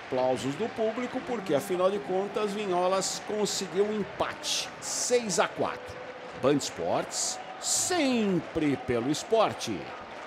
aplausos do público, porque afinal de contas Vinholas conseguiu um empate, 6-4. Band Esportes, sempre pelo esporte.